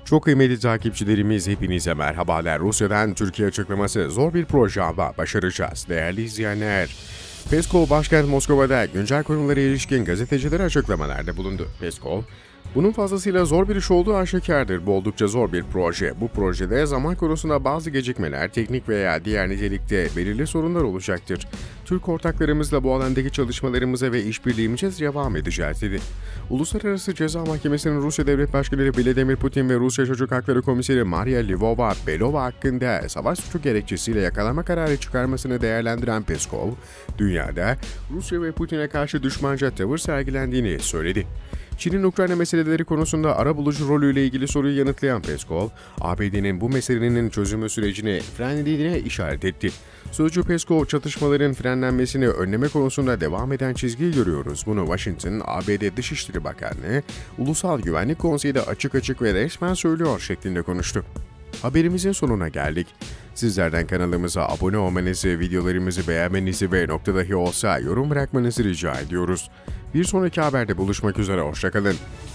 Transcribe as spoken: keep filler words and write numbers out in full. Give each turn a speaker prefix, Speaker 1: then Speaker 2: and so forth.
Speaker 1: Çok kıymetli takipçilerimiz, hepinize merhabalar. Rusya'dan Türkiye açıklaması: zor bir proje ama başaracağız. Değerli izleyenler, Peskov başkent Moskova'da güncel konulara ilişkin gazetecilere açıklamalarda bulundu. Peskov, bunun fazlasıyla zor bir iş olduğu aşikardır. Bu oldukça zor bir proje. Bu projede zaman konusunda bazı gecikmeler, teknik veya diğer nitelikte belirli sorunlar olacaktır. Türk ortaklarımızla bu alandaki çalışmalarımıza ve işbirliğimize devam edeceğiz, dedi. Uluslararası Ceza Mahkemesi'nin Rusya Devlet Başkanı Vladimir Putin ve Rusya Çocuk Hakları Komiseri Maria Lvova-Belova hakkında savaş suçu gerekçesiyle yakalama kararı çıkarmasını değerlendiren Peskov, dünyada Rusya ve Putin'e karşı düşmanca tavır sergilendiğini söyledi. Çin'in Ukrayna meseleleri konusunda arabulucu rolüyle ilgili soruyu yanıtlayan Peskov, A B D'nin bu meselenin çözümü sürecini frenlediğine işaret etti. Sözcü Peskov, çatışmaların frenlenmesini önleme konusunda devam eden çizgiyi görüyoruz. Bunu Washington, A B D Dışişleri Bakanlığı, Ulusal Güvenlik Konseyi'de açık açık ve resmen söylüyor şeklinde konuştu. Haberimizin sonuna geldik. Sizlerden kanalımıza abone olmanızı, videolarımızı beğenmenizi ve nokta dahi olsa yorum bırakmanızı rica ediyoruz. Bir sonraki haberde buluşmak üzere, hoşça kalın.